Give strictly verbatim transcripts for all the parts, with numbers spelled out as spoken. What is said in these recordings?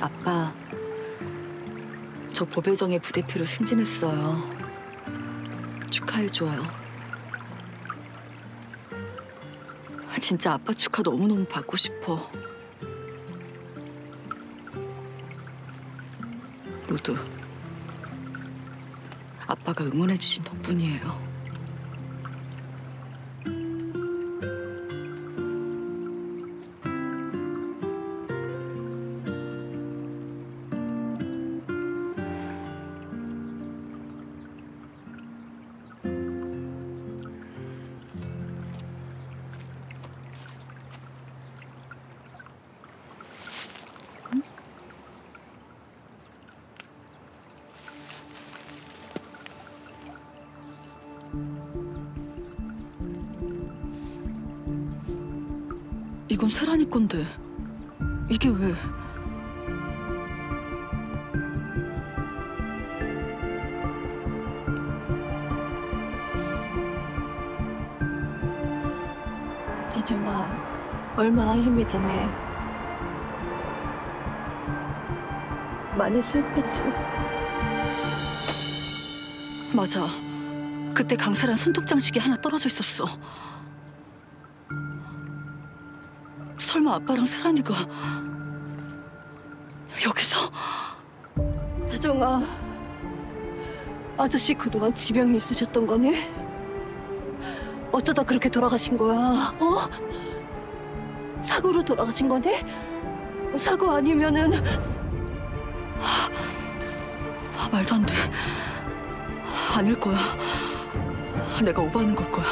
아빠, 저 법외정예 부대표로 승진했어요. 축하해줘요. 진짜 아빠 축하 너무너무 받고 싶어. 모두 아빠가 응원해주신 덕분이에요. 이건 세란이 건데 이게 왜? 대중아, 얼마나 힘이 드네. 많이 슬프지? 맞아. 그때 강세란 손톱 장식이 하나 떨어져 있었어. 설마 아빠랑 세란이가 여기서? 대중아, 아저씨 그동안 지병이 있으셨던 거니? 어쩌다 그렇게 돌아가신 거야? 어? 사고로 돌아가신 거니? 사고 아니면은... 아, 말도 안 돼. 아닐 거야. 내가 오버하는 걸 거야.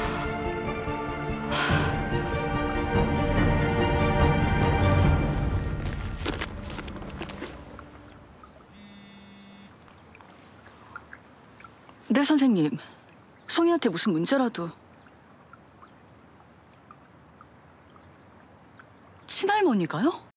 네, 선생님. 송이한테 무슨 문제라도. 친할머니가요?